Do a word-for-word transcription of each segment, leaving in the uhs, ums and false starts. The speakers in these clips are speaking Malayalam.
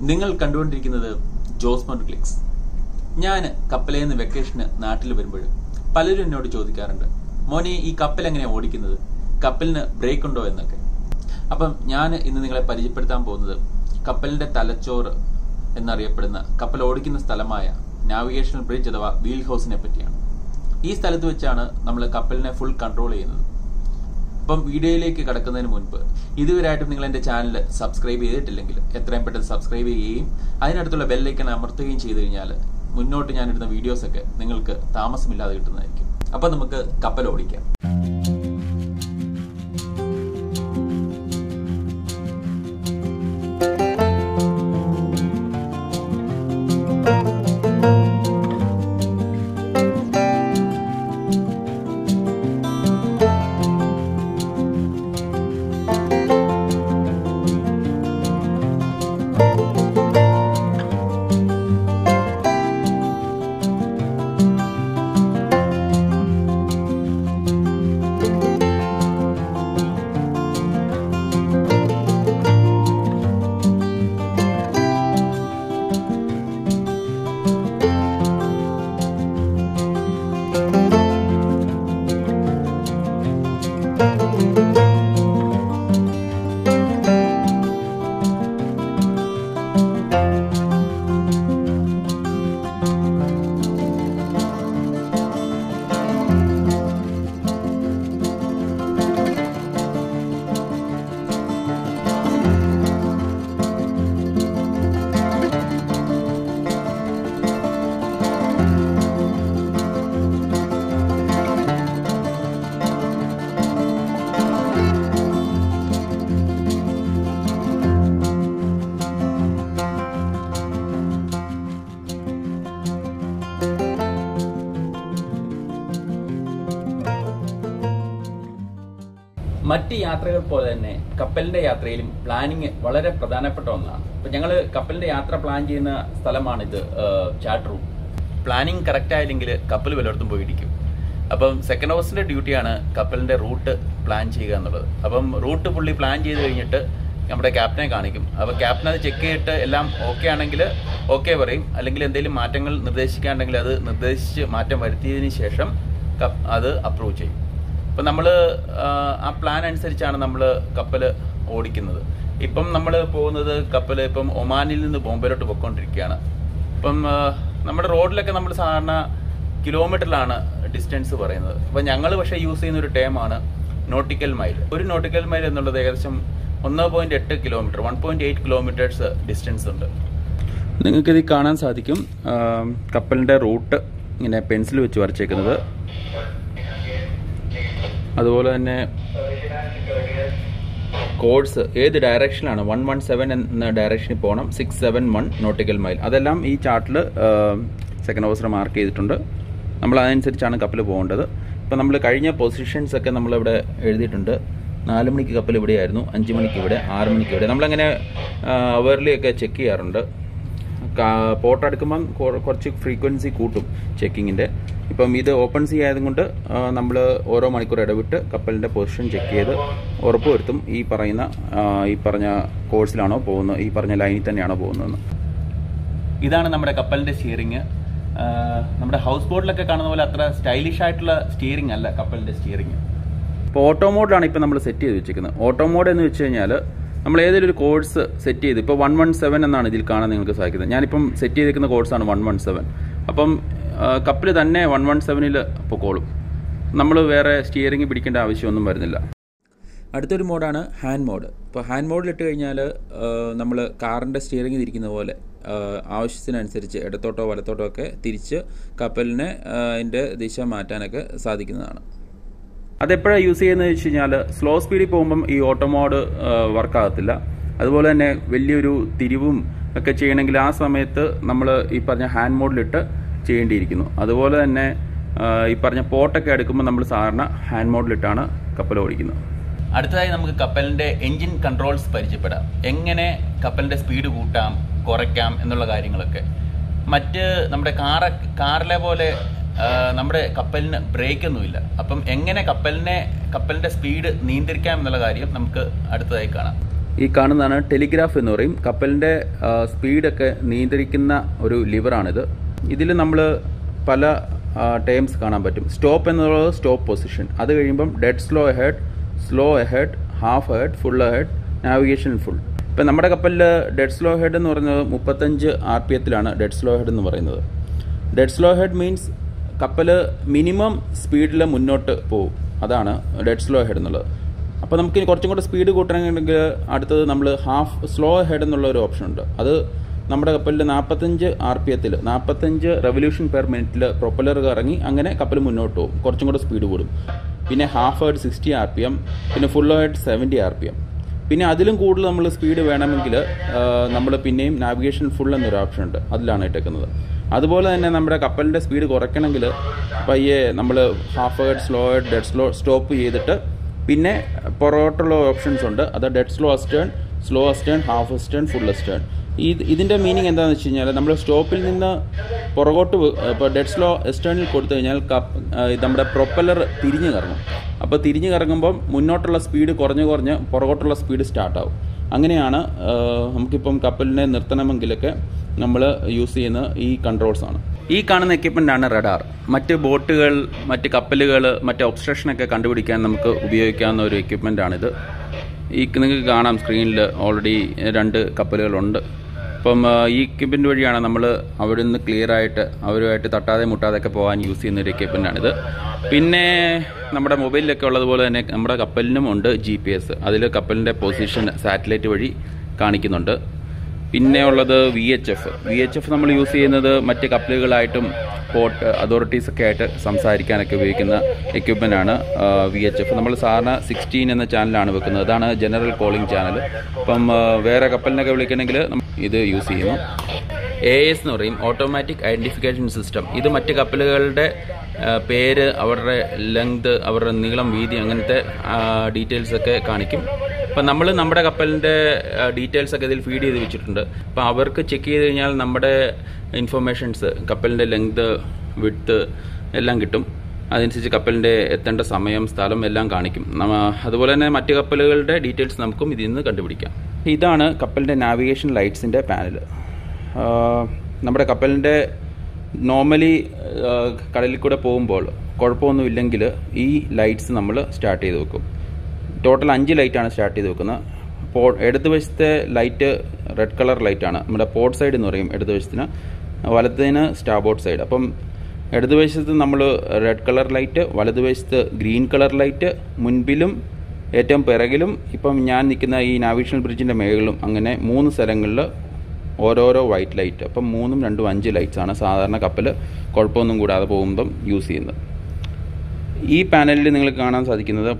നിങ്ങൾ കണ്ടുകൊണ്ടിരിക്കുന്നത് ജോസ് മൗണ്ട് ക്ലിക്സ്. ഞാൻ കപ്പലിൽ നിന്ന് വെക്കേഷന് നാട്ടിൽ വരുമ്പോൾ പലരും എന്നോട് ചോദിക്കാറുണ്ട്, മോനെ ഈ കപ്പൽ എങ്ങനെയാണ് ഓടിക്കുന്നത്, കപ്പലിന് ബ്രേക്ക് ഉണ്ടോ എന്നൊക്കെ. അപ്പം ഞാൻ ഇന്ന് നിങ്ങളെ പരിചയപ്പെടുത്താൻ പോകുന്നത് കപ്പലിന്റെ തലച്ചോറ് എന്നറിയപ്പെടുന്ന കപ്പൽ ഓടിക്കുന്ന സ്ഥലമായ നാവിഗേഷണൽ ബ്രിഡ്ജ് അഥവാ വീൽ ഹൗസിനെ പറ്റിയാണ്. ഈ സ്ഥലത്ത് വെച്ചാണ് നമ്മൾ കപ്പലിനെ ഫുൾ കൺട്രോൾ ചെയ്യുന്നത്. അപ്പം വീഡിയോയിലേക്ക് കടക്കുന്നതിന് മുൻപ് ഇതുവരെയായിട്ടും നിങ്ങൾ എന്റെ ചാനൽ സബ്സ്ക്രൈബ് ചെയ്തിട്ടില്ലെങ്കിൽ എത്രയും പെട്ടെന്ന് സബ്സ്ക്രൈബ് ചെയ്യുകയും അതിനടുത്തുള്ള ബെല്ലൈക്കൺ അമർത്തുകയും ചെയ്തു കഴിഞ്ഞാൽ മുന്നോട്ട് ഞാനിടുന്ന വീഡിയോസ് ഒക്കെ നിങ്ങൾക്ക് താമസമില്ലാതെ കിട്ടുന്നതായിരിക്കും. അപ്പൊ നമുക്ക് കപ്പൽ ഓടിക്കാം. മറ്റ് യാത്രകൾ പോലെ തന്നെ കപ്പലിന്റെ യാത്രയിലും പ്ലാനിങ് വളരെ പ്രധാനപ്പെട്ട ഒന്നാണ്. ഇപ്പൊ ഞങ്ങൾ കപ്പലിന്റെ യാത്ര പ്ലാൻ ചെയ്യുന്ന സ്ഥലമാണിത്, ചാർട്ട് റൂം. പ്ലാനിങ് കറക്റ്റ് ആയില്ലെങ്കിൽ കപ്പൽ വല്ലയിടത്തും പോയിരിക്കും. അപ്പം സെക്കൻഡ് ഹൗസിന്റെ ഡ്യൂട്ടിയാണ് കപ്പലിന്റെ റൂട്ട് പ്ലാൻ ചെയ്യുക എന്നുള്ളത്. അപ്പം റൂട്ട് പുള്ളി പ്ലാൻ ചെയ്ത് കഴിഞ്ഞിട്ട് നമ്മുടെ ക്യാപ്റ്റനെ കാണിക്കും. അപ്പോൾ ക്യാപ്റ്റൻ അത് ചെക്ക് ചെയ്തിട്ട് എല്ലാം ഓക്കെ ആണെങ്കിൽ ഓക്കെ പറയും, അല്ലെങ്കിൽ എന്തെങ്കിലും മാറ്റങ്ങൾ നിർദ്ദേശിക്കുകയാണെങ്കിൽ അത് നിർദ്ദേശിച്ച് മാറ്റം വരുത്തിയതിന് ശേഷം അത് അപ്രൂവ് ചെയ്യും. ഇപ്പം നമ്മൾ ആ പ്ലാൻ അനുസരിച്ചാണ് നമ്മൾ കപ്പൽ ഓടിക്കുന്നത്. ഇപ്പം നമ്മൾ പോകുന്നത് കപ്പൽ ഇപ്പം ഒമാനിൽ നിന്ന് ബോംബെയിലോട്ട് പോയിക്കൊണ്ടിരിക്കുകയാണ്. ഇപ്പം നമ്മുടെ റോഡിലൊക്കെ നമ്മൾ സാധാരണ കിലോമീറ്ററിലാണ് ഡിസ്റ്റൻസ് പറയുന്നത്. അപ്പം ഞങ്ങൾ പക്ഷേ യൂസ് ചെയ്യുന്ന ഒരു ടേമാണ് നോട്ടിക്കൽ മൈൽ. ഒരു നോട്ടിക്കൽ മൈൽ എന്നുള്ളത് ഏകദേശം ഒന്ന് പോയിന്റ് എട്ട് kilometre one point eight kilometres distance ഉണ്ട്. നിങ്ങൾക്കിത് കാണാൻ സാധിക്കും, കപ്പലിൻ്റെ റൂട്ട് ഇങ്ങനെ പെൻസിൽ വെച്ച് വരച്ചേക്കുന്നത്. അതുപോലെ തന്നെ കോഴ്സ് ഏത് ഡയറക്ഷനിലാണ്, വൺ വൺ സെവൻ എന്ന ഡയറക്ഷനിൽ പോകണം, six seven one nautical mile. അതെല്ലാം ഈ ചാർട്ടിൽ സെക്കൻഡ് ഓഫീസർ മാർക്ക് ചെയ്തിട്ടുണ്ട്. നമ്മൾ അതനുസരിച്ചാണ് കപ്പൽ പോകേണ്ടത്. ഇപ്പം നമ്മൾ കഴിഞ്ഞ പൊസിഷൻസ് ഒക്കെ നമ്മളിവിടെ എഴുതിയിട്ടുണ്ട്. നാല് മണിക്ക് കപ്പൽ ഇവിടെയായിരുന്നു, അഞ്ച് മണിക്ക് ഇവിടെ, ആറ് മണിക്ക് ഇവിടെ. നമ്മളങ്ങനെ അവർലി ഒക്കെ ചെക്ക് ചെയ്യാറുണ്ട്. പോർട്ട് അടുക്കുമ്പം കുറച്ച് ഫ്രീക്വൻസി കൂട്ടും ചെക്കിങ്ങിൻ്റെ. ഇപ്പം ഇത് ഓപ്പൺ സീ ആയതുകൊണ്ട് നമ്മൾ ഓരോ മണിക്കൂർ ഇടവിട്ട് കപ്പലിൻ്റെ പൊസിഷൻ ചെക്ക് ചെയ്ത് ഉറപ്പ് വരുത്തും ഈ പറയുന്ന ഈ പറഞ്ഞ കോഴ്സിലാണോ പോകുന്നത്, ഈ പറഞ്ഞ ലൈനിൽ തന്നെയാണോ പോകുന്നതെന്ന്. ഇതാണ് നമ്മുടെ കപ്പലിൻ്റെ സ്റ്റിയറിങ്. നമ്മുടെ ഹൗസ് ബോട്ടിലൊക്കെ കാണുന്ന പോലെ അത്ര സ്റ്റൈലിഷ് ആയിട്ടുള്ള സ്റ്റിയറിംഗ് അല്ല കപ്പലിൻ്റെ സ്റ്റിയറിങ്. ഇപ്പോൾ ഓട്ടോ മോഡിലാണ് ഇപ്പം നമ്മൾ സെറ്റ് ചെയ്ത് വെച്ചിരിക്കുന്നത്. ഓട്ടോ മോഡ് എന്ന് വെച്ച് കഴിഞ്ഞാൽ നമ്മൾ ഏതെങ്കിലും ഒരു കോഴ്സ് സെറ്റ് ചെയ്ത്, ഇപ്പോൾ വൺ വൺ സെവൻ എന്നാണ് ഇതിൽ കാണാൻ നിങ്ങൾക്ക് സാധിക്കുന്നത്. ഞാനിപ്പം സെറ്റ് ചെയ്തിരിക്കുന്ന കോഴ്സാണ് വൺ വൺ സെവൻ. അപ്പം കപ്പൽ തന്നെ വൺ വൺ സെവനിൽ പൊക്കോളും. നമ്മൾ വേറെ സ്റ്റിയറിംഗ് പിടിക്കേണ്ട ആവശ്യമൊന്നും വരുന്നില്ല. അടുത്തൊരു മോഡാണ് ഹാൻഡ് മോഡ്. ഇപ്പോൾ ഹാൻഡ് മോഡിലിട്ട് കഴിഞ്ഞാൽ നമ്മൾ കാറിൻ്റെ സ്റ്റിയറിംഗ് തിരിക്കുന്ന പോലെ ആവശ്യത്തിനനുസരിച്ച് ഇടത്തോട്ടോ വലത്തോട്ടോ ഒക്കെ തിരിച്ച് കപ്പലിനെ അതിൻ്റെ ദിശ മാറ്റാനൊക്കെ സാധിക്കുന്നതാണ്. അതെപ്പോഴാണ് യൂസ് ചെയ്യുന്നത് വെച്ച് കഴിഞ്ഞാൽ സ്ലോ സ്പീഡിൽ പോകുമ്പം ഈ ഓട്ടോ മോഡ് വർക്കാകത്തില്ല. അതുപോലെ തന്നെ വലിയൊരു തിരിവും ഒക്കെ ചെയ്യണമെങ്കിൽ ആ സമയത്ത് നമ്മൾ ഈ പറഞ്ഞ ഹാൻഡ് മോഡിലിട്ട് ചെയ്യേണ്ടിയിരിക്കുന്നു. അതുപോലെ തന്നെ ഈ പറഞ്ഞ പോട്ടൊക്കെ എടുക്കുമ്പോൾ നമ്മൾ സാധാരണ ഹാൻഡ് മോഡിലിട്ടാണ് കപ്പൽ ഓടിക്കുന്നത്. അടുത്തതായി നമുക്ക് കപ്പലിൻ്റെ എൻജിൻ കൺട്രോൾസ് പരിചയപ്പെടാം. എങ്ങനെ കപ്പലിൻ്റെ സ്പീഡ് കൂട്ടാം, കുറയ്ക്കാം എന്നുള്ള കാര്യങ്ങളൊക്കെ. മറ്റ് നമ്മുടെ കാർ കാറിലെ പോലെ നമ്മുടെ കപ്പലിന് ബ്രേക്ക് ഒന്നുമില്ല. അപ്പം എങ്ങനെ കപ്പലിനെ കപ്പലിൻ്റെ സ്പീഡ് നിയന്ത്രിക്കാം എന്നുള്ള കാര്യം നമുക്ക് അടുത്തതായി കാണാം. ഈ കാണുന്നതാണ് ടെലിഗ്രാഫ് എന്ന് പറയും. കപ്പലിൻ്റെ സ്പീഡൊക്കെ നിയന്ത്രിക്കുന്ന ഒരു ലിവറാണിത്. ഇതിൽ നമ്മൾ പല ടേംസ് കാണാൻ പറ്റും. സ്റ്റോപ്പ് എന്നുള്ളത് സ്റ്റോപ്പ് പൊസിഷൻ, അത് കഴിയുമ്പം dead slow ahead, slow ahead, half ahead, full ahead, navigation full. ഇപ്പം നമ്മുടെ കപ്പലിൽ ഡെഡ് സ്ലോ ഹെഡ് എന്ന് പറയുന്നത് മുപ്പത്തഞ്ച് ആർ പി എത്തിലാണ് ഡെഡ് സ്ലോ ഹെഡ് എന്ന് പറയുന്നത്. ഡെഡ് സ്ലോ ഹെഡ് മീൻസ് കപ്പൽ മിനിമം സ്പീഡിൽ മുന്നോട്ട് പോകും, അതാണ് ഡെഡ് സ്ലോ ഹെഡ് എന്നുള്ളത്. അപ്പോൾ നമുക്ക് കുറച്ചും കൂടെ സ്പീഡ് കൂട്ടണമെങ്കിൽ അടുത്തത് നമ്മൾ ഹാഫ് സ്ലോ ഹെഡ് എന്നുള്ള ഒരു ഓപ്ഷൻ ഉണ്ട്. അത് നമ്മുടെ കപ്പലിൽ നാൽപ്പത്തഞ്ച് ആർ പി എത്തിൽ നാൽപ്പത്തഞ്ച് റെവല്യൂഷൻ പെർ മിനിറ്റിൽ പ്രൊപ്പലർ കറങ്ങി അങ്ങനെ കപ്പൽ മുന്നോട്ട് പോകും, കുറച്ചും കൂടെ സ്പീഡ് കൂടും. പിന്നെ half head sixty R P M, പിന്നെ full head seventy R P M. പിന്നെ അതിലും കൂടുതൽ നമ്മൾ സ്പീഡ് വേണമെങ്കിൽ നമ്മൾ പിന്നെയും നാവിഗേഷൻ ഫുൾ എന്നൊരു ഓപ്ഷൻ ഉണ്ട്, അതിലാണ് ഇട്ടേക്കുന്നത്. അതുപോലെ തന്നെ നമ്മുടെ കപ്പലിൻ്റെ സ്പീഡ് കുറയ്ക്കണമെങ്കിൽ പയ്യെ നമ്മൾ half head, slow head, dead slow stop ചെയ്തിട്ട് പിന്നെ പുറകോട്ടുള്ള ഓപ്ഷൻസ് ഉണ്ട്. അത് dead slow astern, slow astern, half astern, full astern. ഈ ഇതിൻ്റെ മീനിങ് എന്താണെന്ന് വെച്ച് കഴിഞ്ഞാൽ നമ്മൾ സ്റ്റോപ്പിൽ നിന്ന് പുറകോട്ട് ഇപ്പോൾ ഡെഡ് സ്ലോ അസ്റ്റേണിൽ കൊടുത്തു കഴിഞ്ഞാൽ കപ്പ് നമ്മുടെ പ്രൊപ്പല്ലർ തിരിഞ്ഞ് കറങ്ങും. അപ്പോൾ തിരിഞ്ഞ് കറങ്ങുമ്പം മുന്നോട്ടുള്ള സ്പീഡ് കുറഞ്ഞ് കുറഞ്ഞ് പുറകോട്ടുള്ള സ്പീഡ് സ്റ്റാർട്ടാവും. അങ്ങനെയാണ് നമുക്കിപ്പം കപ്പലിനെ നിർത്തണമെങ്കിലൊക്കെ നമ്മൾ യൂസ് ചെയ്യുന്ന ഈ കൺട്രോൾസാണ്. ഈ കാണുന്ന എക്യുപ്മെൻ്റാണ് റഡാർ. മറ്റ് ബോട്ടുകൾ, മറ്റ് കപ്പലുകൾ, മറ്റ് ഒബ്സ്ട്രക്ഷനൊക്കെ കണ്ടുപിടിക്കാൻ നമുക്ക് ഉപയോഗിക്കാവുന്ന ഒരു എക്യുപ്മെൻ്റാണിത്. ഈ നിങ്ങൾക്ക് കാണാം സ്ക്രീനിൽ ഓൾറെഡി രണ്ട് കപ്പലുകളുണ്ട്. അപ്പം ഈ എക്യുപ്മെൻ്റ് വഴിയാണ് നമ്മൾ അവിടെ നിന്ന് ക്ലിയറായിട്ട് അവരുമായിട്ട് തട്ടാതെ മുട്ടാതെയൊക്കെ പോകാൻ യൂസ് ചെയ്യുന്ന ഒരു എക്യുപ്മെൻ്റാണിത്. പിന്നെ നമ്മുടെ മൊബൈലിലൊക്കെ ഉള്ളതുപോലെ തന്നെ നമ്മുടെ കപ്പലിനും ഉണ്ട് ജി പി എസ്. അതിൽ കപ്പലിൻ്റെ പൊസിഷൻ സാറ്റലൈറ്റ് വഴി കാണിക്കുന്നുണ്ട്. പിന്നെ ഉള്ളത് V H F. V H F നമ്മൾ യൂസ് ചെയ്യുന്നത് മറ്റ് കപ്പലുകളായിട്ടും പോർട്ട് അതോറിറ്റീസൊക്കെ ആയിട്ട് സംസാരിക്കാനൊക്കെ ഉപയോഗിക്കുന്ന എക്യുപ്മെൻ്റ് ആണ് വി എച്ച് എഫ്. നമ്മൾ സാധാരണ സിക്സ്റ്റീൻ എന്ന ചാനലാണ് വെക്കുന്നത്, അതാണ് ജനറൽ കോളിംഗ് ചാനൽ. അപ്പം വേറെ കപ്പലിനൊക്കെ വിളിക്കണമെങ്കിൽ ഇത് യൂസ് ചെയ്യുന്നു. എ എസ് എന്ന് പറയും, ഓട്ടോമാറ്റിക് ഐഡൻറ്റിഫിക്കേഷൻ സിസ്റ്റം. ഇത് മറ്റ് കപ്പലുകളുടെ പേര്, അവരുടെ ലെങ്ത്, അവരുടെ നീളം, വീതി, അങ്ങനത്തെ ഡീറ്റെയിൽസൊക്കെ കാണിക്കും. അപ്പം നമ്മൾ നമ്മുടെ കപ്പലിൻ്റെ ഡീറ്റെയിൽസൊക്കെ ഇതിൽ ഫീഡ് ചെയ്ത് വെച്ചിട്ടുണ്ട്. അപ്പം അവർക്ക് ചെക്ക് ചെയ്ത് കഴിഞ്ഞാൽ നമ്മുടെ ഇൻഫർമേഷൻസ്, കപ്പലിൻ്റെ ലെങ്ത്, വിഡ്ത്ത് എല്ലാം കിട്ടും. അതനുസരിച്ച് കപ്പലിൻ്റെ എത്തേണ്ട സമയം, സ്ഥലം എല്ലാം കാണിക്കും. അതുപോലെ തന്നെ മറ്റ് കപ്പലുകളുടെ ഡീറ്റെയിൽസ് നമുക്കും ഇതിൽ നിന്ന് കണ്ടുപിടിക്കാം. ഇതാണ് കപ്പലിൻ്റെ നാവിഗേഷൻ ലൈറ്റ്സിൻ്റെ പാനൽ. നമ്മുടെ കപ്പലിൻ്റെ നോർമലി കടലിൽ കൂടെ പോകുമ്പോൾ കുഴപ്പമൊന്നുമില്ലെങ്കിൽ ഈ ലൈറ്റ്സ് നമ്മൾ സ്റ്റാർട്ട് ചെയ്ത് വെക്കും. ടോട്ടൽ അഞ്ച് ലൈറ്റാണ് സ്റ്റാർട്ട് ചെയ്ത് വെക്കുന്നത്. പോ ഇടത് വശത്തെ ലൈറ്റ് റെഡ് കളർ ലൈറ്റാണ്, നമ്മുടെ പോർട്ട് സൈഡ് എന്ന് പറയും ഇടത് വശത്തിന്, വലത്തതിന് സ്റ്റാർബോർഡ് സൈഡ്. അപ്പം ഇടത് വശത്ത് നമ്മൾ റെഡ് കളർ ലൈറ്റ്, വലത് വശത്ത് ഗ്രീൻ കളർ ലൈറ്റ്, മുൻപിലും ഏറ്റവും പിറകിലും ഇപ്പം ഞാൻ നിൽക്കുന്ന ഈ നാവിഗേഷൻ ബ്രിഡ്ജിൻ്റെ മേളിലും അങ്ങനെ മൂന്ന് സ്ഥലങ്ങളിൽ ഓരോരോ വൈറ്റ് ലൈറ്റ്. അപ്പം മൂന്നും രണ്ടും അഞ്ച് ലൈറ്റ്സാണ് സാധാരണ കപ്പൽ കുഴപ്പമൊന്നും കൂടാതെ പോകുമ്പം യൂസ് ചെയ്യുന്നത്. ഈ പാനലിൽ നിങ്ങൾക്ക് കാണാൻ സാധിക്കുന്നത്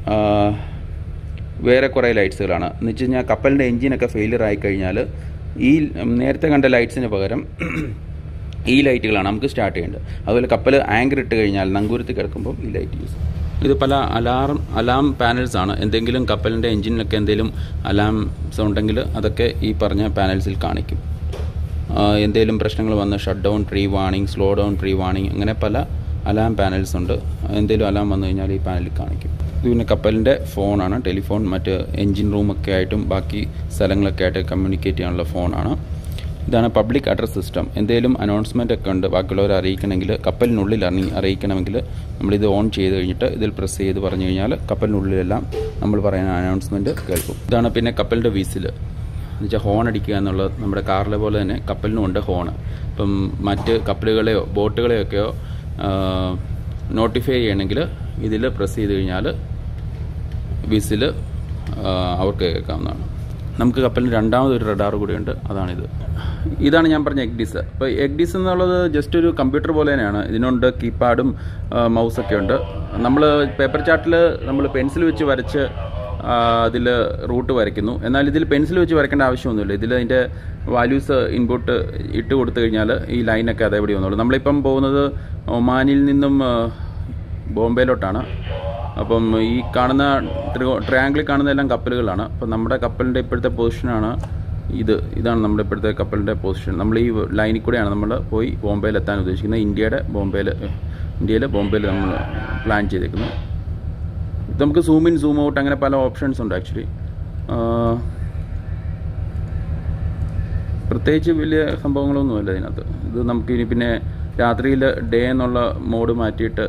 വേറെ കുറേ ലൈറ്റ്സുകളാണ്. എന്ന് വെച്ച് കഴിഞ്ഞാൽ കപ്പലിൻ്റെ എൻജിനൊക്കെ ഫെയിലിയർ ആയിക്കഴിഞ്ഞാൽ ഈ നേരത്തെ കണ്ട ലൈറ്റ്സിന് പകരം ഈ ലൈറ്റുകളാണ് നമുക്ക് സ്റ്റാർട്ട് ചെയ്യേണ്ടത്. അതുപോലെ കപ്പൽ ആങ്കർ ഇട്ട് കഴിഞ്ഞാൽ നങ്കൂരത്തിൽ കിടക്കുമ്പോൾ ഈ ലൈറ്റ് യൂസ് ചെയ്യും. ഇത് പല അലാറം അലാം പാനൽസാണ്. എന്തെങ്കിലും കപ്പലിൻ്റെ എൻജിനിലൊക്കെ എന്തെങ്കിലും അലാംസ് ഉണ്ടെങ്കിൽ അതൊക്കെ ഈ പറഞ്ഞ പാനൽസിൽ കാണിക്കും. എന്തെങ്കിലും പ്രശ്നങ്ങൾ വന്ന് shut down pre warning, slow down pre warning, അങ്ങനെ പല അലാം പാനൽസ് ഉണ്ട്. എന്തെങ്കിലും അലാം വന്നു കഴിഞ്ഞാൽ ഈ പാനലിൽ കാണിക്കും. ഇത് പിന്നെ കപ്പലിൻ്റെ ഫോണാണ്, ടെലിഫോൺ. മറ്റ് എൻജിൻ റൂമൊക്കെ ആയിട്ടും ബാക്കി സ്ഥലങ്ങളൊക്കെ ആയിട്ട് കമ്മ്യൂണിക്കേറ്റ് ചെയ്യാനുള്ള ഫോണാണ്. ഇതാണ് പബ്ലിക് അഡ്രസ് സിസ്റ്റം. എന്തെങ്കിലും അനൗൺസ്മെൻ്റ് ഒക്കെ ഉണ്ട് ബാക്കിയുള്ളവരെ അറിയിക്കണമെങ്കിൽ, കപ്പലിനുള്ളിൽ അറിയി അറിയിക്കണമെങ്കിൽ നമ്മളിത് ഓൺ ചെയ്ത് കഴിഞ്ഞിട്ട് ഇതിൽ പ്രസ് ചെയ്ത് പറഞ്ഞു കഴിഞ്ഞാൽ കപ്പലിനുള്ളിലെല്ലാം നമ്മൾ പറയുന്ന അനൗൺസ്മെൻറ്റ് കേൾക്കും. ഇതാണ് പിന്നെ കപ്പലിൻ്റെ വിസിൽ, എന്നുവെച്ചാൽ ഹോൺ അടിക്കുക എന്നുള്ളത്. നമ്മുടെ കാറിലെ പോലെ തന്നെ കപ്പലിനും ഉണ്ട് ഹോണ്. ഇപ്പം മറ്റ് കപ്പലുകളെയോ ബോട്ടുകളെയൊക്കെയോ നോട്ടിഫൈ ചെയ്യണമെങ്കിൽ ഇതിൽ പ്രസ് ചെയ്ത് കഴിഞ്ഞാൽ വിസിൽ അവർക്ക് കേൾക്കാവുന്നതാണ്. നമുക്ക് കപ്പലിന് രണ്ടാമതൊരു റഡാർ കൂടിയുണ്ട്, അതാണിത്. ഇതാണ് ഞാൻ പറഞ്ഞ എഗ്ഡിസ്. അപ്പോൾ എഗ്ഡിസ് എന്നുള്ളത് ജസ്റ്റ് ഒരു കമ്പ്യൂട്ടർ പോലെ തന്നെയാണ്. ഇതിനുണ്ട് കീപാഡും മൗസൊക്കെ ഉണ്ട്. നമ്മൾ പേപ്പർ ചാർട്ടിൽ നമ്മൾ പെൻസിൽ വെച്ച് വരച്ച് അതിൽ റൂട്ട് വരയ്ക്കുന്നു. എന്നാൽ ഇതിൽ പെൻസിൽ വെച്ച് വരയ്ക്കേണ്ട ആവശ്യമൊന്നുമില്ല. ഇതിൽ അതിൻ്റെ വാല്യൂസ് ഇൻപുട്ട് ഇട്ട് കൊടുത്തു കഴിഞ്ഞാൽ ഈ ലൈനൊക്കെ അതേപടി വന്നുള്ളൂ. നമ്മളിപ്പം പോകുന്നത് ഒമാനിൽ നിന്നും ബോംബെയിലോട്ടാണ്. അപ്പം ഈ കാണുന്ന ട്രയാങ്കിളിൽ കാണുന്നതെല്ലാം കപ്പലുകളാണ്. അപ്പം നമ്മുടെ കപ്പലിൻ്റെ ഇപ്പോഴത്തെ പൊസിഷനാണ് ഇത്. ഇതാണ് നമ്മുടെ ഇപ്പോഴത്തെ കപ്പലിൻ്റെ പൊസിഷൻ. നമ്മൾ ഈ ലൈനിൽ കൂടെയാണ് നമ്മൾ പോയി ബോംബെയിൽ എത്താൻ ഉദ്ദേശിക്കുന്നത്. ഇന്ത്യയുടെ ബോംബെയിൽ ഇന്ത്യയിൽ ബോംബെയിൽ നമ്മൾ പ്ലാൻ ചെയ്തേക്കുന്നു. നമുക്ക് സൂം ഇൻ, സൂം ഔട്ട്, അങ്ങനെ പല ഓപ്ഷൻസ് ഉണ്ട് ആക്ച്വലി. പ്രത്യേകിച്ച് വലിയ സംഭവങ്ങളൊന്നുമില്ല ഇതിനകത്ത്. ഇത് നമുക്ക് ഇനി പിന്നെ രാത്രിയിൽ ഡേ എന്നുള്ള മോഡ് മാറ്റിയിട്ട്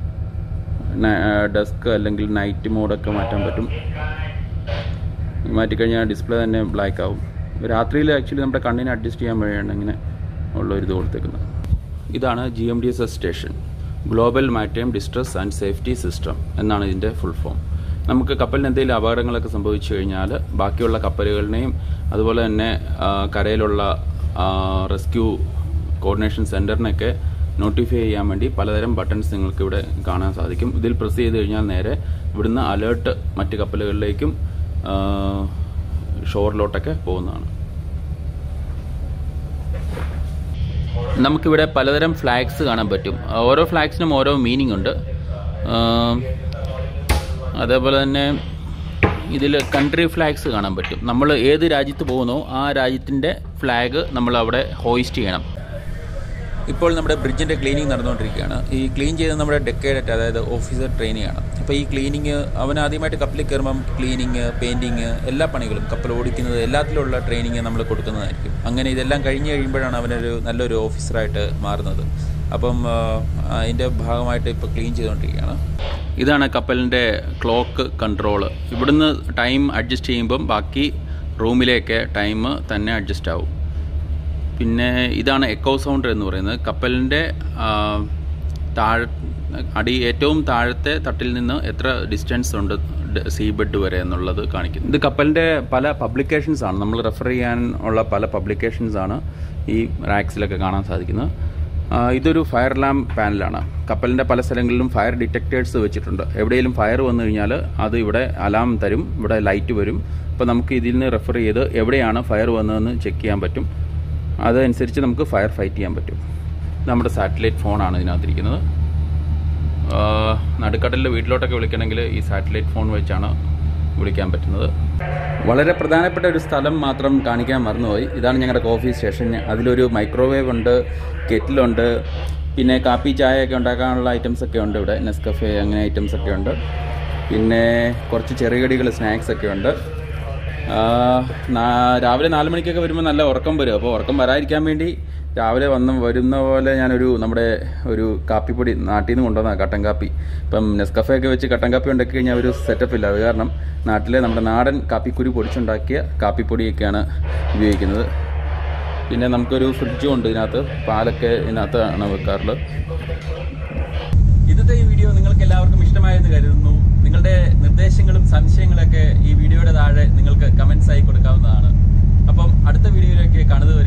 ഡസ്ക് അല്ലെങ്കിൽ നൈറ്റ് മോഡൊക്കെ മാറ്റാൻ പറ്റും. മാറ്റിക്കഴിഞ്ഞാൽ ഡിസ്പ്ലേ തന്നെ ബ്ലാക്ക് ആവും. രാത്രിയിൽ ആക്ച്വലി നമ്മുടെ കണ്ണിനെ അഡ്ജസ്റ്റ് ചെയ്യാൻ വഴിയാണ് ഇങ്ങനെ ഉള്ളൊരിത് കൊടുത്തേക്കുന്നത്. ഇതാണ് G M D S S station, global maritime distress and safety system എന്നാണ് ഇതിൻ്റെ ഫുൾ ഫോം. നമുക്ക് കപ്പലിന് എന്തെങ്കിലും അപകടങ്ങളൊക്കെ സംഭവിച്ചു കഴിഞ്ഞാൽ ബാക്കിയുള്ള കപ്പലുകളിനെയും അതുപോലെ തന്നെ കരയിലുള്ള റെസ്ക്യൂ കോർഡിനേഷൻ സെൻറ്ററിനൊക്കെ നോട്ടിഫൈ ചെയ്യാൻ വേണ്ടി പലതരം ബട്ടൺസ് നിങ്ങൾക്ക് ഇവിടെ കാണാൻ സാധിക്കും. ഇതിൽ പ്രസ് ചെയ്ത് കഴിഞ്ഞാൽ നേരെ ഇവിടുന്ന് അലേർട്ട് മറ്റ് കപ്പലുകളിലേക്കും ഷോറിലോട്ടൊക്കെ പോകുന്നതാണ്. നമുക്കിവിടെ പലതരം ഫ്ലാഗ്സ് കാണാൻ പറ്റും. ഓരോ ഫ്ലാഗ്സിനും ഓരോ മീനിങ് ഉണ്ട്. അതേപോലെ തന്നെ ഇതിൽ കൺട്രി ഫ്ലാഗ്സ് കാണാൻ പറ്റും. നമ്മൾ ഏത് രാജ്യത്ത് പോകുന്നോ ആ രാജ്യത്തിൻ്റെ ഫ്ലാഗ് നമ്മൾ അവിടെ ഹോയിസ്റ്റ് ചെയ്യണം. ഇപ്പോൾ നമ്മുടെ ബ്രിഡ്ജിൻ്റെ ക്ലീനിങ് നടന്നുകൊണ്ടിരിക്കുകയാണ്. ഈ ക്ലീൻ ചെയ്ത് നമ്മുടെ ഡെക്കേഡറ്റ്, അതായത് ഓഫീസർ ട്രെയിനിയാണ്. അപ്പോൾ ഈ ക്ലീനിങ് അവൻ ആദ്യമായിട്ട് കപ്പലിൽ കയറുമ്പം ക്ലീനിങ്, പെയിൻറ്റിങ്, എല്ലാ പണികളും കപ്പൽ ഓടിക്കുന്നത് എല്ലാത്തിലുള്ള ട്രെയിനിങ് നമ്മൾ കൊടുക്കുന്നതായിരിക്കും. അങ്ങനെ ഇതെല്ലാം കഴിഞ്ഞ് കഴിയുമ്പോഴാണ് അവനൊരു നല്ലൊരു ഓഫീസറായിട്ട് മാറുന്നത്. അപ്പം അതിൻ്റെ ഭാഗമായിട്ട് ഇപ്പോൾ ക്ലീൻ ചെയ്തുകൊണ്ടിരിക്കുകയാണ്. ഇതാണ് കപ്പലിൻ്റെ ക്ലോക്ക് കൺട്രോള്. ഇവിടുന്ന് ടൈം അഡ്ജസ്റ്റ് ചെയ്യുമ്പം ബാക്കി റൂമിലേക്ക് ടൈം തന്നെ അഡ്ജസ്റ്റ് ആവും. പിന്നെ ഇതാണ് എക്കോ സൗണ്ടർ എന്ന് പറയുന്നത്. കപ്പലിൻ്റെ താഴെ അടി ഏറ്റവും താഴത്തെ തട്ടിൽ നിന്ന് എത്ര ഡിസ്റ്റൻസ് ഉണ്ട് സീ ബെഡ് വരെ എന്നുള്ളത് കാണിക്കുന്നു. ഇത് കപ്പലിൻ്റെ പല പബ്ലിക്കേഷൻസ് ആണ്, നമ്മൾ റെഫർ ചെയ്യാൻ ഉള്ള പല പബ്ലിക്കേഷൻസ് ആണ് ഈ റാക്സിലൊക്കെ കാണാൻ സാധിക്കുന്നത്. ഇതൊരു ഫയർ ലാമ്പ് പാനലാണ്. കപ്പലിൻ്റെ പല സ്ഥലങ്ങളിലും ഫയർ ഡിറ്റക്ടേഴ്സ് വെച്ചിട്ടുണ്ട്. എവിടെയെങ്കിലും ഫയർ വന്നു കഴിഞ്ഞാൽ അത് ഇവിടെ അലാം തരും, ഇവിടെ ലൈറ്റ് വരും. അപ്പോൾ നമുക്ക് ഇതിൽ നിന്ന് റെഫർ ചെയ്ത് എവിടെയാണ് ഫയർ വന്നതെന്ന് ചെക്ക് ചെയ്യാൻ പറ്റും. അതനുസരിച്ച് നമുക്ക് ഫയർ ഫൈറ്റ് ചെയ്യാൻ പറ്റും. നമ്മുടെ സാറ്റലൈറ്റ് ഫോണാണ് ഇതിനകത്തിരിക്കുന്നത്. നടുക്കടലിൽ വീട്ടിലോട്ടൊക്കെ വിളിക്കണമെങ്കിൽ ഈ സാറ്റലൈറ്റ് ഫോൺ വെച്ചാണ് വിളിക്കാൻ പറ്റുന്നത്. വളരെ പ്രധാനപ്പെട്ട ഒരു സ്ഥലം മാത്രം കാണിക്കാൻ മറന്നുപോയി. ഇതാണ് ഞങ്ങളുടെ കോഫി സ്റ്റേഷൻ. അതിലൊരു മൈക്രോവേവ് ഉണ്ട്, കെറ്റിലുണ്ട്, പിന്നെ കാപ്പി ചായയൊക്കെ ഉണ്ടാക്കാനുള്ള ഐറ്റംസൊക്കെ ഉണ്ട്. ഇവിടെ നെസ്കഫേ അങ്ങനെ ഐറ്റംസൊക്കെ ഉണ്ട്. പിന്നെ കുറച്ച് ചെറുകടികൾ, സ്നാക്സ് ഒക്കെ ഉണ്ട്. രാവിലെ നാല് മണിക്കൊക്കെ വരുമ്പോൾ നല്ല ഉറക്കം വരും. അപ്പോൾ ഉറക്കം വരാതിരിക്കാൻ വേണ്ടി രാവിലെ വന്ന് വരുന്ന പോലെ ഞാനൊരു നമ്മുടെ ഒരു കാപ്പിപ്പൊടി നാട്ടിൽ നിന്ന് കൊണ്ടുവന്ന കട്ടൻ കാപ്പി, ഇപ്പം നെസ്കഫേ ഒക്കെ വെച്ച് കട്ടൻ കാപ്പി ഉണ്ടാക്കി കഴിഞ്ഞാൽ ഒരു സെറ്റപ്പ് ഇല്ല. അത് കാരണം നാട്ടിലെ നമ്മുടെ നാടൻ കാപ്പിക്കുരു പൊടിച്ചുണ്ടാക്കിയ കാപ്പിപ്പൊടിയൊക്കെയാണ് ഉപയോഗിക്കുന്നത്. പിന്നെ നമുക്കൊരു ഫ്രിഡ്ജും ഉണ്ട് ഇതിനകത്ത്. പാലൊക്കെ ഇതിനകത്താണ് വെക്കാറുള്ളത്. ഇന്നത്തെ ഈ വീഡിയോ നിങ്ങൾക്ക് എല്ലാവർക്കും ഇഷ്ടമായെന്ന് കരുതുന്നു. നിങ്ങളുടെ നിർദ്ദേശങ്ങളും സംശയങ്ങളൊക്കെ ഈ വീഡിയോയുടെ താഴെ നിങ്ങൾക്ക് കമൻസ് ആയി കൊടുക്കാവുന്നതാണ്. അപ്പം അടുത്ത വീഡിയോയിലേക്ക് കാണുന്നത്